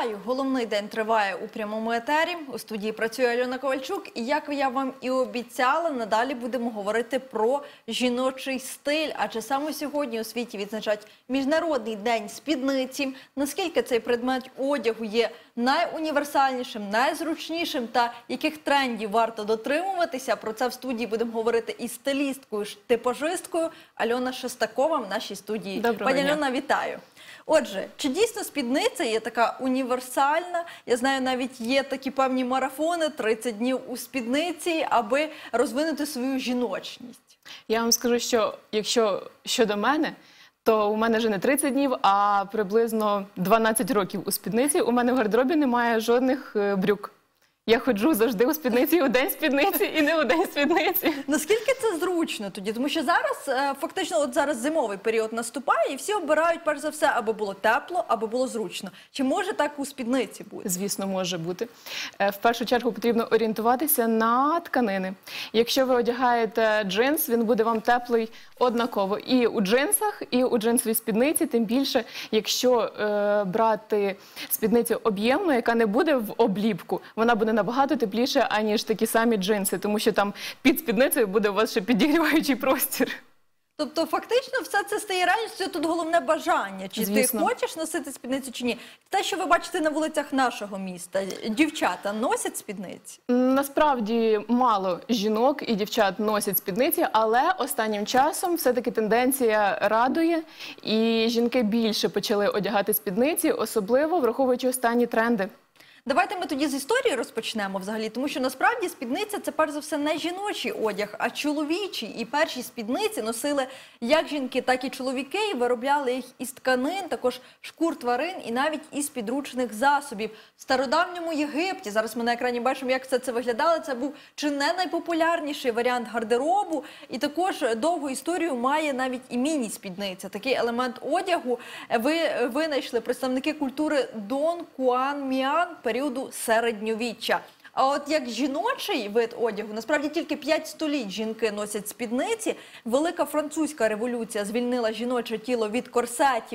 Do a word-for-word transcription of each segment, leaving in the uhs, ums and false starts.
Вітаю! Головний день триває у прямому етері. У студії працює Альона Ковальчук. І як я вам і обіцяла, надалі будемо говорити про жіночий стиль. Адже саме сьогодні у світі відзначають Міжнародний день спідниці. Наскільки цей предмет одягу є найуніверсальнішим, найзручнішим та яких трендів варто дотримуватися, про це в студії будемо говорити із стилісткою, типажисткою Альона Шестакова в нашій студії. Доброго Пані дня. Альона, вітаю! Отже, чи дійсно спідниця є така універсальна? Я знаю, навіть є такі певні марафони тридцять днів у спідниці, аби розвинути свою жіночність. Я вам скажу, що якщо щодо мене, то у мене вже не тридцять днів, а приблизно дванадцять років у спідниці. У мене в гардеробі немає жодних е, брюк. Я ходжу завжди у спідниці, і у день спідниці, і не у день спідниці. Наскільки це зручно тоді? Тому що зараз, е, фактично, от зараз зимовий період наступає, і всі обирають, перш за все, аби було тепло, аби було зручно. Чи може так у спідниці бути? Звісно, може бути. Е, В першу чергу потрібно орієнтуватися на тканини. Якщо ви одягаєте джинс, він буде вам теплий однаково. І у джинсах, і у джинсовій спідниці, тим більше, якщо е, брати спідницю об'ємну, яка не буде в обліпку, вона буде набагато тепліше, аніж такі самі джинси, тому що там під спідницею буде у вас ще підігріваючий простір. Тобто, фактично, все це стає реальністю, тут головне бажання. Чи Звісно. ти хочеш носити спідницю, чи ні? Те, що ви бачите на вулицях нашого міста, дівчата носять спідниці? Насправді мало жінок і дівчат носять спідниці, але останнім часом все-таки тенденція радує, і жінки більше почали одягати спідниці, особливо враховуючи останні тренди. Давайте ми тоді з історії розпочнемо взагалі, тому що насправді спідниця – це перш за все не жіночий одяг, а чоловічий. І перші спідниці носили як жінки, так і чоловіки, і виробляли їх із тканин, також шкур тварин і навіть із підручних засобів. В стародавньому Єгипті, зараз ми на екрані бачимо, як все це виглядало, це був чи не найпопулярніший варіант гардеробу, і також довгу історію має навіть і міні-спідниця. Такий елемент одягу ви винайшли представники культури Дон Куан Міан періоду середньовіччя. А от як жіночий вид одягу, насправді тільки п'ять століть жінки носять спідниці. Велика французька революція звільнила жіноче тіло від корсетів.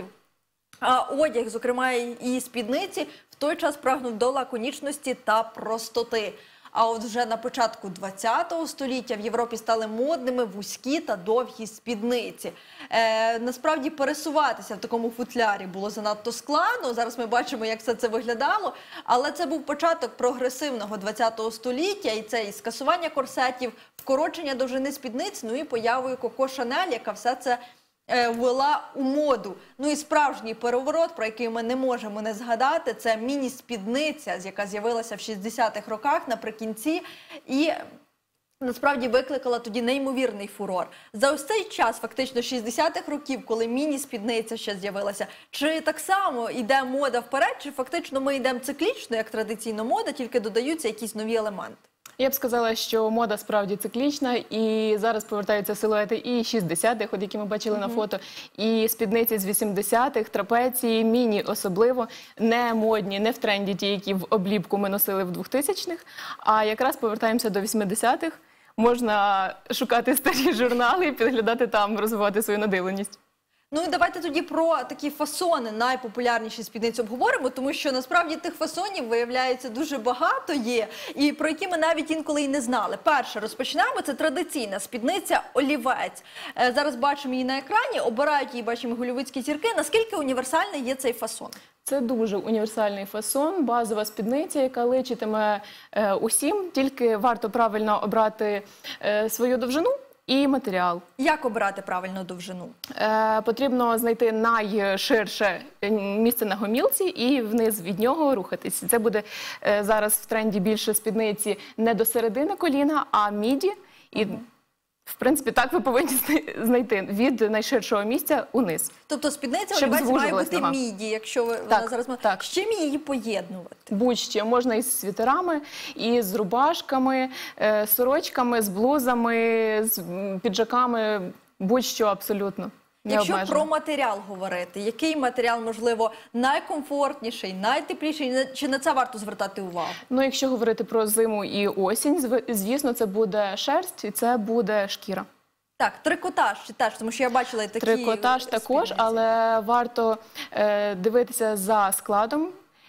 А одяг, зокрема і спідниці, в той час прагнув до лаконічності та простоти. А от вже на початку двадцятого століття в Європі стали модними вузькі та довгі спідниці. Е, насправді пересуватися в такому футлярі було занадто складно. Зараз ми бачимо, як все це виглядало. Але це був початок прогресивного двадцятого століття. І це і скасування корсетів, вкорочення довжини спідниць, ну і появою Коко Шанель, яка все це ввела у моду. Ну і справжній переворот, про який ми не можемо не згадати, це міні-спідниця, яка з'явилася в шістдесятих роках наприкінці і насправді викликала тоді неймовірний фурор. За ось цей час, фактично шістдесятих років, коли міні-спідниця ще з'явилася, чи так само йде мода вперед, чи фактично ми йдемо циклічно, як традиційно мода, тільки додаються якісь нові елементи? Я б сказала, що мода справді циклічна, і зараз повертаються силуети і шістдесятих, от які ми бачили на фото, і спідниці з вісімдесятих, трапеції, міні особливо, не модні, не в тренді ті, які в обліпку ми носили в двохтисячних, а якраз повертаємося до вісімдесятих, можна шукати старі журнали і підглядати там, розвивати свою надивленість. Ну і давайте тоді про такі фасони найпопулярніші спідниці обговоримо, тому що насправді тих фасонів, виявляється, дуже багато є, і про які ми навіть інколи і не знали. Перше, розпочнемо, це традиційна спідниця олівець. Е, зараз бачимо її на екрані, обирають її, бачимо, голлівудські зірки. Наскільки універсальний є цей фасон? Це дуже універсальний фасон, базова спідниця, яка личитиме е, усім, тільки варто правильно обрати е, свою довжину і матеріал. Як обирати правильну довжину? Е, потрібно знайти найширше місце на гомілці і вниз від нього рухатись. Це буде е, зараз в тренді більше спідниці не до середини коліна, а міді. І, угу. в принципі, так ви повинні знайти від найширшого місця униз. Тобто спідниця олівець має бути нога. міді, якщо ви, так, вона зараз... Так. З чим її поєднувати? Будь-що. Можна із світерами, із рубашками, е, сорочками, з блузами, з піджаками, будь-що абсолютно. Якщо про матеріал говорити, який матеріал, можливо, найкомфортніший, найтепліший, чи на це варто звертати увагу? Ну, якщо говорити про зиму і осінь, звісно, це буде шерсть і це буде шкіра. Так, трикотаж теж, тому що я бачила і такі Трикотаж також, але варто е, дивитися за складом.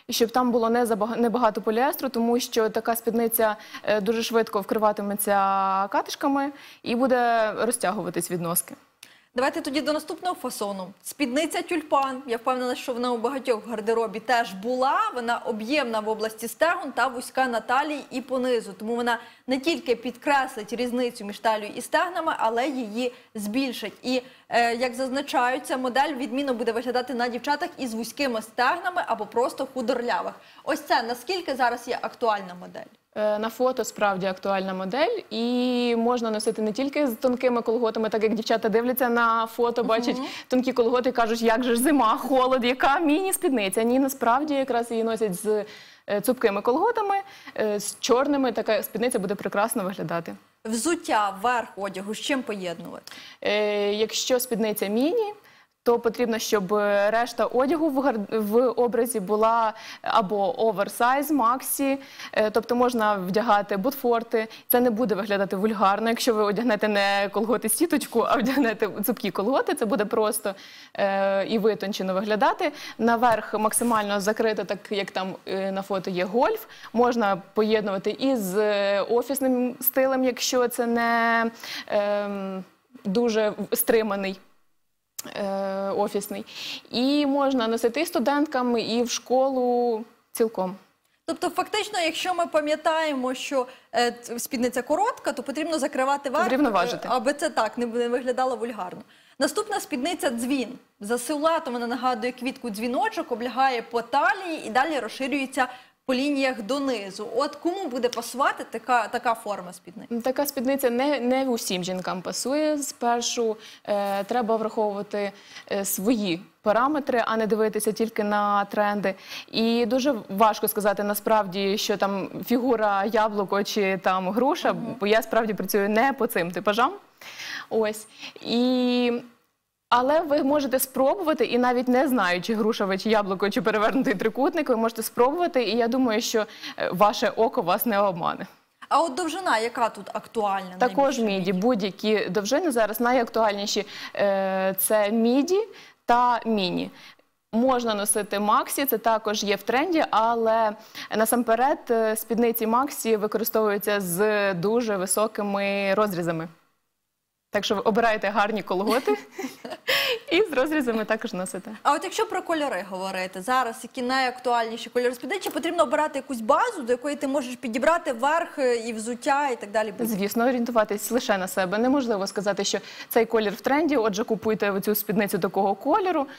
і щоб там було не забага- небагато поліестру, тому що така спідниця е, дуже швидко вкриватиметься катишками і буде розтягуватись від носки. Давайте тоді до наступного фасону. Спідниця тюльпан. Я впевнена, що вона у багатьох в гардеробі теж була. Вона об'ємна в області стегон та вузька на талії і понизу. Тому вона не тільки підкреслить різницю між талією і стегнами, але її збільшить. І, е, як зазначають, ця модель відмінно буде виглядати на дівчатах із вузькими стегнами або просто худорлявих. Ось це наскільки зараз є актуальна модель? Е, На фото справді актуальна модель, і можна носити не тільки з тонкими колготами, так як дівчата дивляться на фото, бачать тонкі колготи і кажуть, як же ж зима, холод, яка міні-спідниця. Ні, насправді якраз її носять з е, цупкими колготами, е, з чорними, така спідниця буде прекрасно виглядати. Взуття, верх одягу, з чим поєднувати? Е, Якщо спідниця міні, то потрібно, щоб решта одягу в, гар- в образі була або оверсайз, максі, е, тобто можна вдягати ботфорти. Це не буде виглядати вульгарно. Якщо ви одягнете не колготи сіточку, а вдягнете цупкі колготи, це буде просто е, і витончено виглядати. Наверх максимально закрито, так як там е, на фото є гольф. Можна поєднувати із е, офісним стилем, якщо це не е, дуже стриманий. Е, офісний. І можна носити і студенткам, і в школу цілком. Тобто, фактично, якщо ми пам'ятаємо, що е, ц- спідниця коротка, то потрібно закривати верх, Врівноважити. е, аби це так не, не виглядало вульгарно. Наступна спідниця дзвін. За силуетом вона нагадує квітку дзвіночок, облягає по талії і далі розширюється по лініях донизу. От кому буде пасувати така, така форма спідниці? Така спідниця не, не усім жінкам пасує. Спершу е, треба враховувати е, свої параметри, а не дивитися тільки на тренди. І дуже важко сказати насправді, що там фігура яблуко чи там груша, бо я справді працюю не по цим типажам. Ось. І... Але ви можете спробувати, і навіть не знаючи, груша ви чи яблуко, чи перевернутий трикутник, ви можете спробувати, і я думаю, що е, ваше око вас не обмане. А от довжина, яка тут актуальна? Також найбільше? міді, будь-які довжини зараз найактуальніші е, це міді та міні. Можна носити максі, це також є в тренді, але насамперед е, спідниці максі використовуються з дуже високими розрізами. Так що ви обираєте гарні колготи і з розрізами також носите. А от якщо про кольори говорити, зараз які найактуальніші кольори спідниці, потрібно обирати якусь базу, до якої ти можеш підібрати верх і взуття і так далі. Звісно, орієнтуватись лише на себе. Неможливо сказати, що цей колір в тренді, отже, купуйте цю спідницю такого кольору.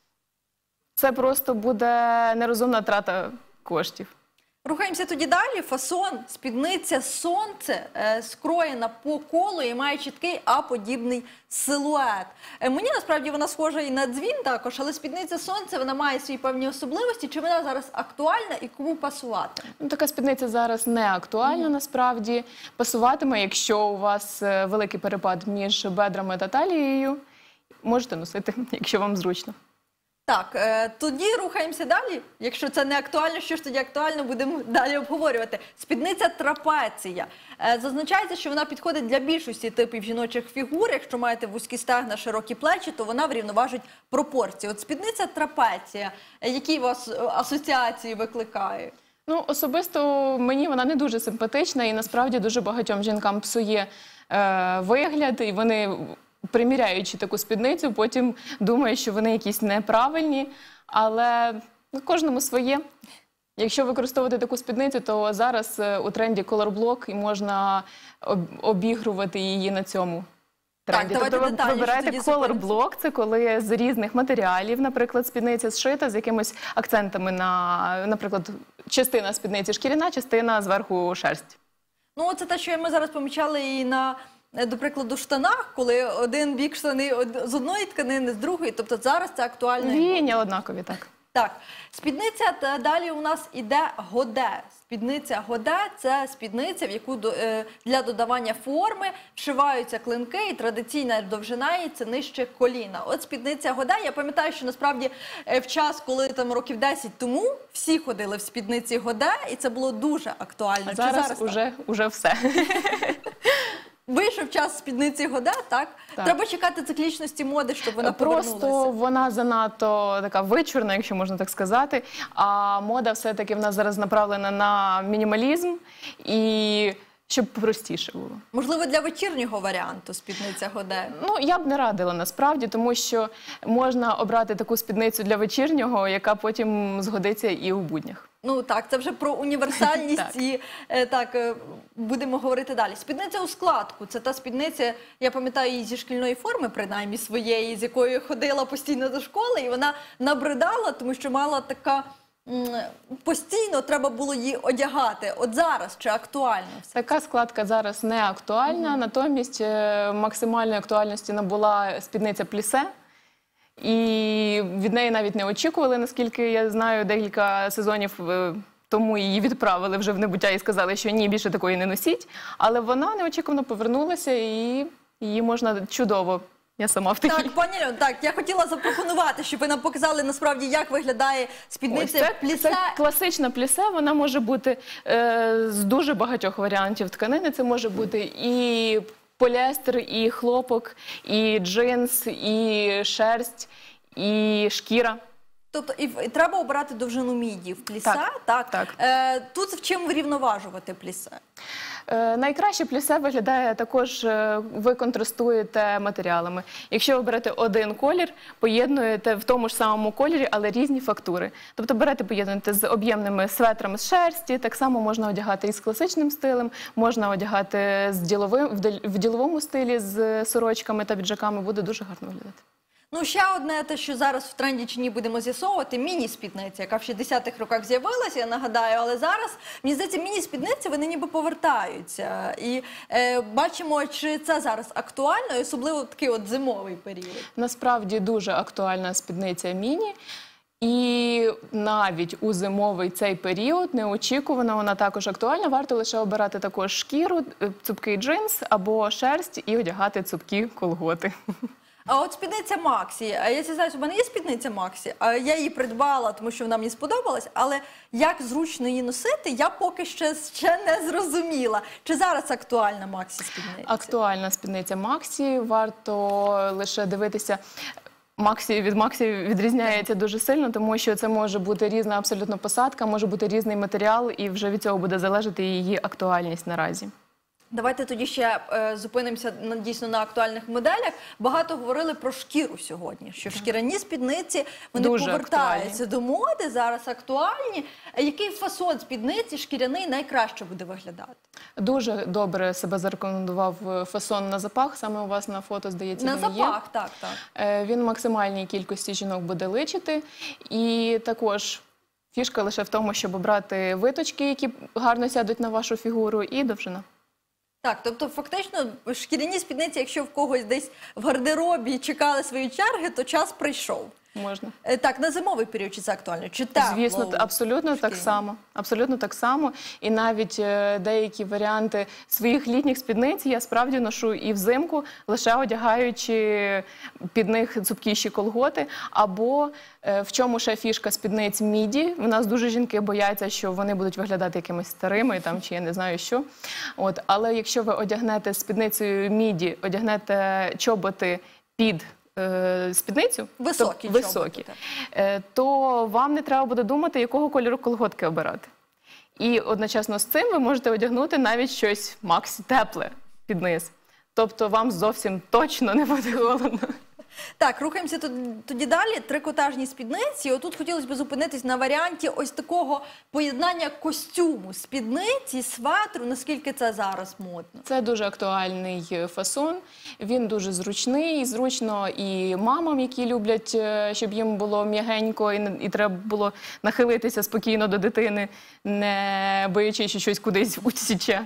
Це просто буде нерозумна трата коштів. Рухаємося тоді далі. Фасон, спідниця сонце, е, скроєна по колу і має чіткий А-подібний силует. Е, мені насправді вона схожа і на дзвін також, але спідниця сонце, вона має свої певні особливості. Чи вона зараз актуальна і кому пасувати? Ну, така спідниця зараз не актуальна, насправді. Пасуватиме, якщо у вас е, великий перепад між бедрами та талією, можете носити, якщо вам зручно. Так, е, тоді рухаємося далі. Якщо це не актуально, що ж тоді актуально, будемо далі обговорювати. Спідниця трапеція. Е, зазначається, що вона підходить для більшості типів жіночих фігур. Якщо маєте вузькі стегна, широкі плечі, то вона врівноважить пропорції. От спідниця трапеція, е, які у вас е, асоціації викликає? Ну, особисто мені вона не дуже симпатична і насправді дуже багатьом жінкам псує е, вигляд, і вони, приміряючи таку спідницю, потім думають, що вони якісь неправильні, але ну, кожному своє. Якщо використовувати таку спідницю, то зараз е, у тренді колорблок і можна об- обігрувати її на цьому тренді. давайте Тобто ви детальніше вибираєте тоді зупинимося. колорблок, це коли з різних матеріалів, наприклад, спідниця зшита з якимись акцентами на, наприклад, частина спідниці шкіряна, частина зверху шерсть. Ну, це те, що ми зараз помічали і на, е, до прикладу, штанах, коли один бік штани од- з одної тканини, з другої. Тобто зараз це актуально. і Віяння однакові, так. Так, спідниця, та далі у нас іде годе. Спідниця годе – це спідниця, в яку до- е, для додавання форми вшиваються клинки, і традиційна довжина її – це нижче коліна. От спідниця годе, я пам'ятаю, що насправді е, в час, коли там років десять тому всі ходили в спідниці годе, і це було дуже актуально. А Чи зараз, так? уже, уже все. вийшов час спідниці Годе, так? Так. Треба чекати циклічності моди, щоб вона Просто повернулася. вона занадто така вичурна, якщо можна так сказати. А мода все-таки в нас зараз направлена на мінімалізм і щоб простіше було. Можливо, для вечірнього варіанту спідниця Годе. Ну, я б не радила насправді, тому що можна обрати таку спідницю для вечірнього, яка потім згодиться і у буднях. Ну так, це вже про універсальність Так. і е, так, е, будемо говорити далі. Спідниця у складку. Це та спідниця, я пам'ятаю її зі шкільної форми, принаймні своєї, з якою ходила постійно до школи, і вона набридала, тому що мала така, м, постійно треба було її одягати. От зараз чи актуально все? Така складка зараз не актуальна, натомість е, максимальної актуальності набула спідниця плісе. І від неї навіть не очікували, наскільки я знаю, декілька сезонів е, тому її відправили вже в небуття і сказали, що ні, більше такої не носіть. Але вона неочікувано повернулася і її можна чудово. Я сама в такій. Так, пані Альоно, так, я хотіла запропонувати, щоб ви нам показали насправді, як виглядає Ось спідниця це, плісе. це класична плісе, вона може бути е, з дуже багатьох варіантів тканини. Це може бути і поліестер, і хлопок, і джинс, і шерсть, і шкіра. Тобто і, в- і треба обирати довжину міді в плісе, так? Так, так. Е, тут в чим врівноважувати плісе? Е, Найкраще плісе виглядає також, е, ви контрастуєте матеріалами. Якщо ви берете один колір, поєднуєте в тому ж самому кольорі, але різні фактури. Тобто берете, поєднуєте з об'ємними светрами з шерсті, так само можна одягати і з класичним стилем, можна одягати з діловим, в дел- в діловому стилі з сорочками та піджаками, буде дуже гарно виглядати. Ну, ще одне, те, що зараз в тренді чи ні будемо з'ясовувати, міні-спідниця, яка в шістдесятих роках з'явилася, я нагадаю, але зараз, мені здається, міні-спідниці, вони ніби повертаються. І е, бачимо, чи це зараз актуально, і особливо в такий от зимовий період. Насправді дуже актуальна спідниця міні. І навіть у зимовий цей період неочікувано вона також актуальна. Варто лише обирати також шкіру, е, цупкий джинс або шерсть і одягати цупкі колготи. А от спідниця Максі, а я зізнаюсь, у мене є спідниця Максі, а я її придбала, тому що вона мені сподобалась, але як зручно її носити, я поки ще, ще не зрозуміла. Чи зараз актуальна Максі спідниця? Актуальна спідниця Максі. Варто лише дивитися. Максі від Максі відрізняється дуже сильно, тому що це може бути різна абсолютно посадка, може бути різний матеріал, і вже від цього буде залежати її актуальність наразі. Давайте тоді ще е, зупинимося на, дійсно на актуальних моделях. Багато говорили про шкіру сьогодні, що шкіряні спідниці, вони Дуже повертаються до моди, зараз актуальні. А який фасон спідниці шкіряний найкраще буде виглядати? Дуже добре себе зарекомендував фасон на запах, саме у вас на фото, здається, На він є. запах, так, так. Е, Він максимальній кількості жінок буде личити. І також фішка лише в тому, щоб обрати виточки, які гарно сядуть на вашу фігуру, і довжина. Так, тобто фактично шкіряні спідниці, якщо в когось десь в гардеробі чекали свої черги, то час прийшов. Можна. Е, Так, на зимовий період чи це актуально? Чи тепло? Звісно, абсолютно так шкіряні? само. Абсолютно так само. І навіть е, деякі варіанти своїх літніх спідниць я справді ношу і взимку, лише одягаючи під них цупкіші колготи. Або е, в чому ще фішка спідниць міді. У нас дуже жінки бояться, що вони будуть виглядати якимись старими, там, чи я не знаю що. От. Але якщо ви одягнете спідницею міді, одягнете чоботи під е, спідницю, Високі то, високі чоботи, е, то вам не треба буде думати, якого кольору колготки обирати. І одночасно з цим ви можете одягнути навіть щось максі тепле під низ. Тобто вам зовсім точно не буде холодно. Так, рухаємося тод- тоді далі. Трикотажні спідниці. Отут хотілося б зупинитись на варіанті ось такого поєднання костюму, спідниці, светру, наскільки це зараз модно. Це дуже актуальний фасон, він дуже зручний, зручно і мамам, які люблять, е, щоб їм було м'ягенько і, не- і треба було нахилитися спокійно до дитини, не боячись, що щось кудись утіче.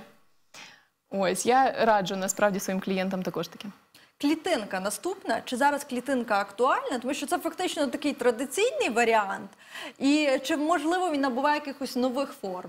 Ось, я раджу насправді своїм клієнтам також таке. Клітинка наступна. Чи зараз клітинка актуальна? Тому що це фактично такий традиційний варіант. І чи, можливо, він набуває якихось нових форм?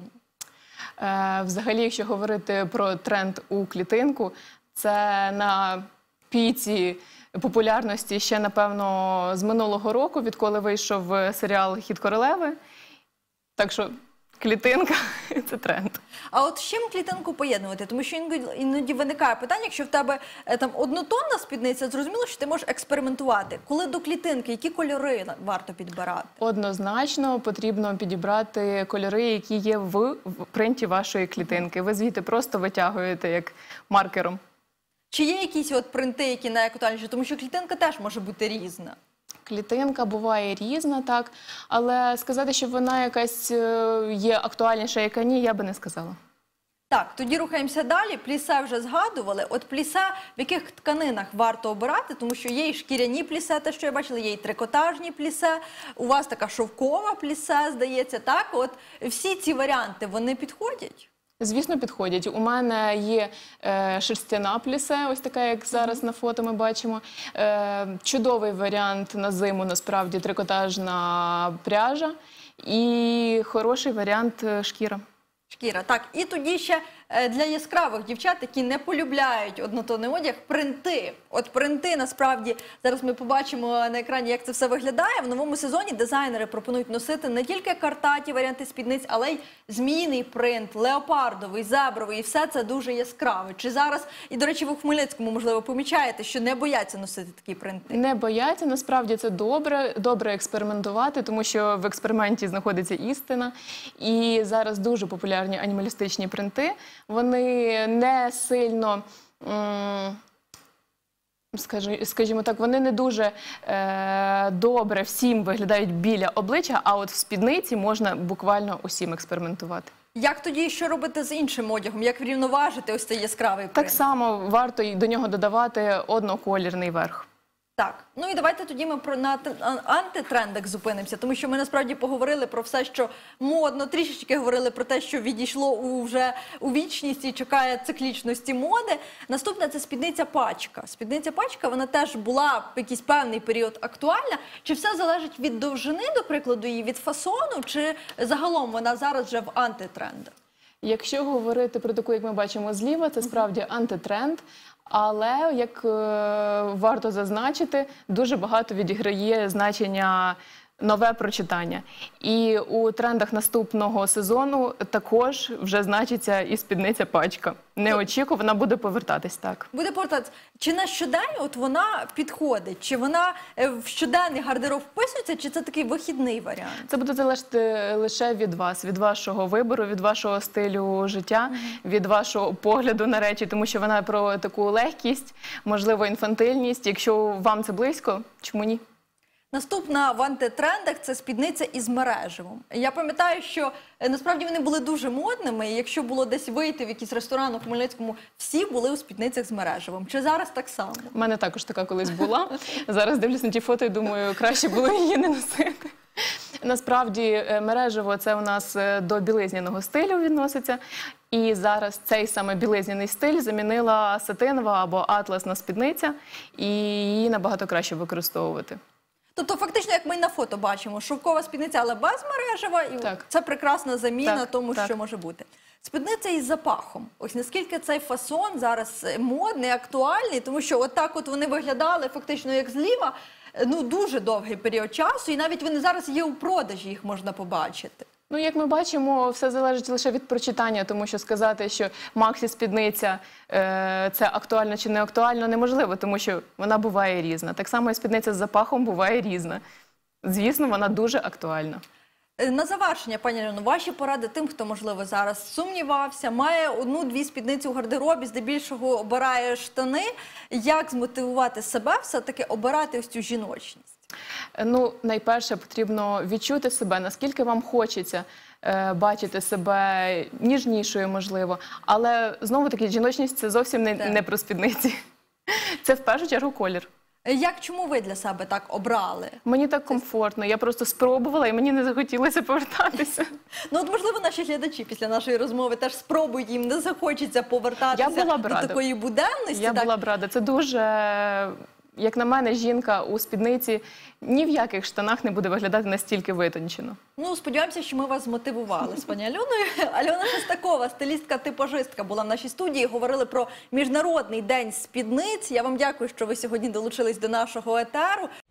Е, Взагалі, якщо говорити про тренд у клітинку, це на піці популярності ще, напевно, з минулого року, відколи вийшов серіал «Хід королеви». Так що Клітинка – це тренд. А от з чим клітинку поєднувати? Тому що іноді, іноді виникає питання, якщо в тебе е, там однотонна спідниця, зрозуміло, що ти можеш експериментувати. Коли до клітинки, які кольори на- варто підбирати? Однозначно потрібно підібрати кольори, які є в в принті вашої клітинки. Ви звідти просто витягуєте як маркером. Чи є якісь от принти, які найактуальніші? Тому що клітинка теж може бути різна. Клітинка буває різна, так, але сказати, що вона якась е, є актуальніша, яка ні, я би не сказала. Так, тоді рухаємося далі. Плісе вже згадували. От плісе в яких тканинах варто обирати? Тому що є і шкіряні плісе, те, що я бачила, є і трикотажні плісе. У вас така шовкова плісе, здається, так? От всі ці варіанти, вони підходять? Звісно, підходять. У мене є е, шерстяна плісе, ось така, як зараз на фото ми бачимо. Е, чудовий варіант на зиму, насправді, трикотажна пряжа. І хороший варіант е, шкіра. Шкіра. Так, і тоді ще е, для яскравих дівчат, які не полюбляють однотонний одяг, принти. От принти, насправді, зараз ми побачимо на екрані, як це все виглядає. В новому сезоні дизайнери пропонують носити не тільки картаті варіанти спідниць, але й змійний принт, леопардовий, зебровий. І все це дуже яскраве. Чи зараз, і, до речі, ви в Хмельницькому, можливо, помічаєте, що не бояться носити такі принти? Не бояться, насправді це добре, добре експериментувати, тому що в експерименті знаходиться істина. І зараз дуже популярні анімалістичні принти. Вони не сильно, м, скажі- скажімо так, вони не дуже е, добре всім виглядають біля обличчя, а от в спідниці можна буквально усім експериментувати. Як тоді, що робити з іншим одягом? Як врівноважити ось цей яскравий принт? Так само варто й до нього додавати одноколірний верх. Так, ну і давайте тоді ми про на т- а- антитрендах зупинимося, тому що ми насправді поговорили про все, що модно, трішечки говорили про те, що відійшло у вже у вічність і чекає циклічності моди. Наступне – це спідниця пачка. Спідниця пачка, вона теж була в якийсь певний період актуальна. Чи все залежить від довжини, до прикладу, її, від фасону, чи загалом вона зараз вже в антитрендах? Якщо говорити про таку, як ми бачимо зліва, це справді антитренд. Але, як е, варто зазначити, дуже багато відіграє значення нове прочитання. І у трендах наступного сезону також вже значиться і спідниця пачка. Неочікувано буде повертатись, так. Буде повертатися. Чи на щодень от вона підходить? Чи вона е, в щоденний гардероб вписується, чи це такий вихідний варіант? Це буде залежати лише від вас, від вашого вибору, від вашого стилю життя, від вашого погляду на речі, тому що вона про таку легкість, можливо, інфантильність. Якщо вам це близько, чому ні? Наступна в антитрендах – це спідниця із мереживом. Я пам'ятаю, що е, насправді вони були дуже модними, і якщо було десь вийти в якийсь ресторан у Хмельницькому, всі були у спідницях з мереживом. Чи зараз так само? У мене також така колись була. Зараз дивлюсь на ті фото і думаю, краще було її не носити. Насправді е, мережево – це у нас е, до білизняного стилю відноситься. І зараз цей саме білизняний стиль замінила сатинова або атласна спідниця, і її набагато краще використовувати. Тобто, фактично, як ми і на фото бачимо, шовкова спідниця, але без мережева, і Так. це прекрасна заміна Так, тому, так. що може бути. Спідниця із запахом. Ось наскільки цей фасон зараз модний, актуальний, тому що отак от вони виглядали фактично як зліва, ну, дуже довгий період часу, і навіть вони зараз є у продажі, їх можна побачити. Ну, як ми бачимо, все залежить лише від прочитання, тому що сказати, що максі-спідниця е, це актуально чи не актуально, неможливо, тому що вона буває різна. Так само і спідниця з запахом буває різна. Звісно, вона дуже актуальна. Е, На завершення, пані Альоно, ваші поради тим, хто, можливо, зараз сумнівався, має одну-дві спідниці у гардеробі, здебільшого обирає штани. Як змотивувати себе все-таки обирати ось цю жіночність? Ну, найперше, потрібно відчути себе, наскільки вам хочеться е, бачити себе ніжнішою, можливо. Але, знову-таки, жіночність – це зовсім не, Так. не про спідниці. Це, в першу чергу, колір. Е, Як, чому ви для себе так обрали? Мені так комфортно, я просто спробувала, і мені не захотілося повертатися. Ну, от, можливо, наші глядачі після нашої розмови теж спробують, їм не захочеться повертатися Я була б до рада. такої буденності. Я так? була б рада. Це дуже, як на мене, жінка у спідниці ні в яких штанах не буде виглядати настільки витончено. Ну, сподіваємося, що ми вас змотивували з пані Альоною. Альона Шестакова, стилістка-типажистка, була в нашій студії. Говорили про Міжнародний день спідниць. Я вам дякую, що ви сьогодні долучились до нашого етеру.